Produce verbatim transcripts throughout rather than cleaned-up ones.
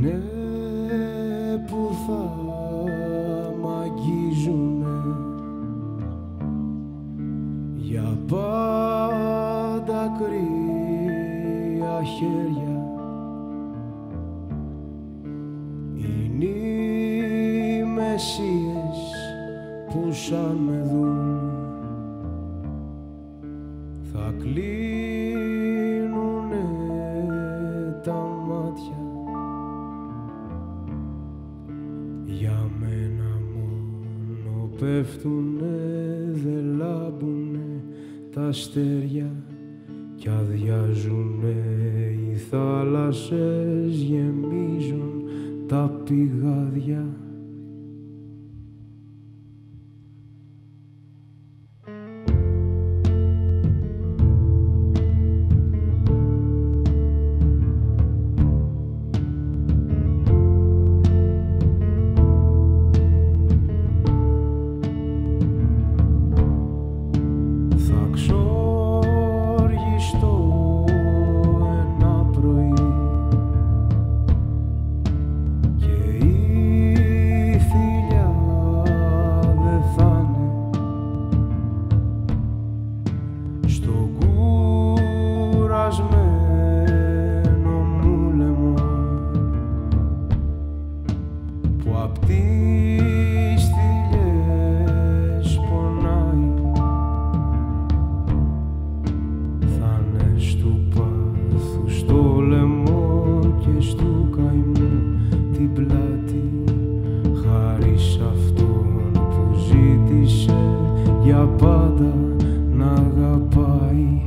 είναι που θα μ' αγγίζουνε για πάντα κρύα χέρια. Είναι οι μεσίες που σαν με δουν θα κλείνουνε τα μάτια. Για μένα μόνο πέφτουνε, δε λάμπουνε τα αστέρια κι αδειάζουνε οι θάλασσες, γεμίζουν τα πηγάδια. Για πάντα να αγαπάει.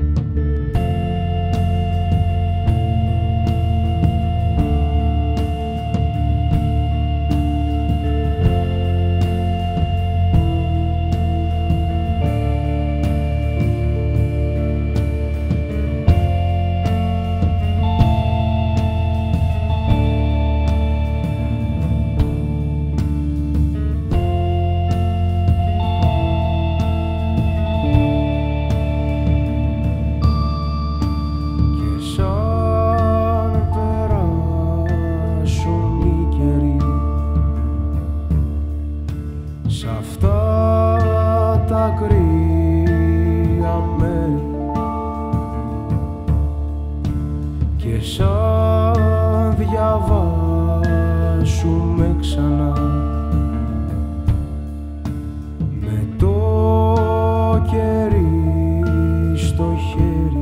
Σ' αυτά τα κρύα μέρη και σαν διαβάσουμε ξανά με το κερί στο χέρι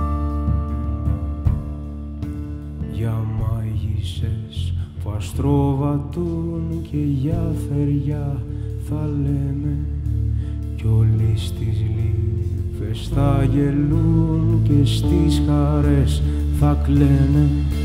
για μάγισσες που αστροβατούν και για θεριά θα λέμε κι όλοι στις λύπες θα γελούν και στις χαρές θα κλαίνε.